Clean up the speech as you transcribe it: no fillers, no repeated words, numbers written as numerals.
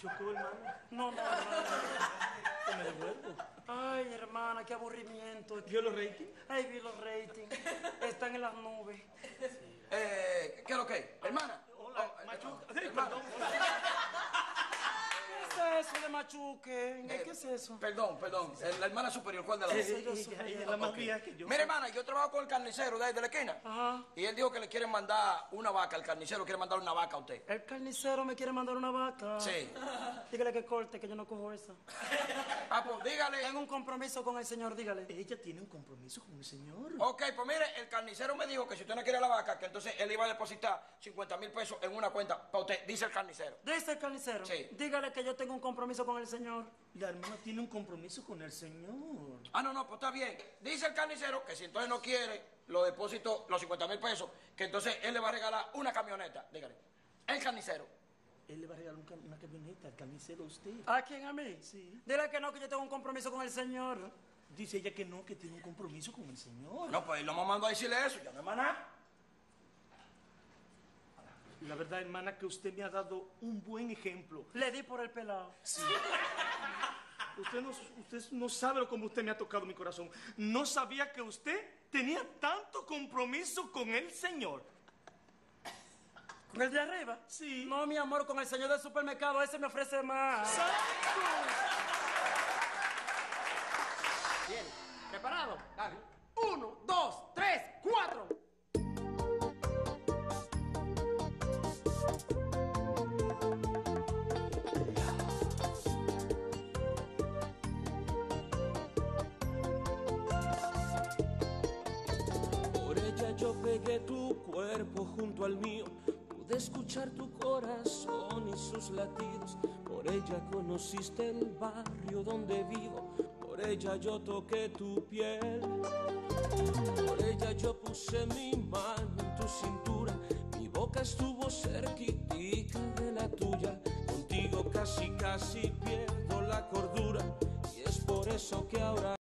chocó, hermano? No, hermano. ¿Te me devuelvo? Ay, hermana, qué aburrimiento. ¿Vio los ratings? Ay, vi los ratings. Están en las nubes. ¿Qué es lo que? Hermana. Hola, Machuca. Sí, hermana. perdón. ¿Qué es eso de machuque? ¿Qué es eso? Perdón. La hermana superior, ¿cuál de las dos? Ella es la más vieja que yo. Mira, hermana, yo trabajo con el carnicero de ahí de la esquina. Ajá. Y él dijo que le quieren mandar una vaca. El carnicero quiere mandar una vaca a usted. El carnicero me quiere mandar una vaca. Sí. Dígale que corte, que yo no cojo esa. Ah, pues dígale. Tengo un compromiso con el señor, dígale. Ella tiene un compromiso con el señor. Ok, pues mire, el carnicero me dijo que si usted no quiere la vaca, que entonces él iba a depositar 50,000 pesos en una cuenta para usted, dice el carnicero. ¿Dice el carnicero? Sí. Dígale que yo tengo un compromiso con el señor. La hermana tiene un compromiso con el señor. Ah, no, pues está bien. Dice el carnicero que si entonces no quiere los depósitos, los 50,000 pesos, que entonces él le va a regalar una camioneta. Dígale. El carnicero. Él le va a regalar una camioneta al carnicero a usted. ¿A quién? ¿A mí? Sí. Dile que no, que yo tengo un compromiso con el señor. Dice ella que no, que tiene un compromiso con el señor. No, pues lo hemos mandado a decirle eso, ya no es más nada. La verdad, hermana, que usted me ha dado un buen ejemplo. Le di por el pelado. Sí. Usted no sabe cómo usted me ha tocado mi corazón. No sabía que usted tenía tanto compromiso con el señor. ¿Con el de arriba? Sí. No, mi amor, con el señor del supermercado, ese me ofrece más. ¡Exacto! Bien, ¿preparado? Dale. 1, 2, 3, 4. Por ella yo pegué tu cuerpo junto al mío, pude escuchar tu corazón y sus latidos. Por ella conociste el barrio donde vivo, por ella yo toqué tu piel. Por ella yo puse mi mano en tu cintura, mi boca estuvo cerquitica de la tuya. Contigo casi pierdo la cordura, y es por eso que ahora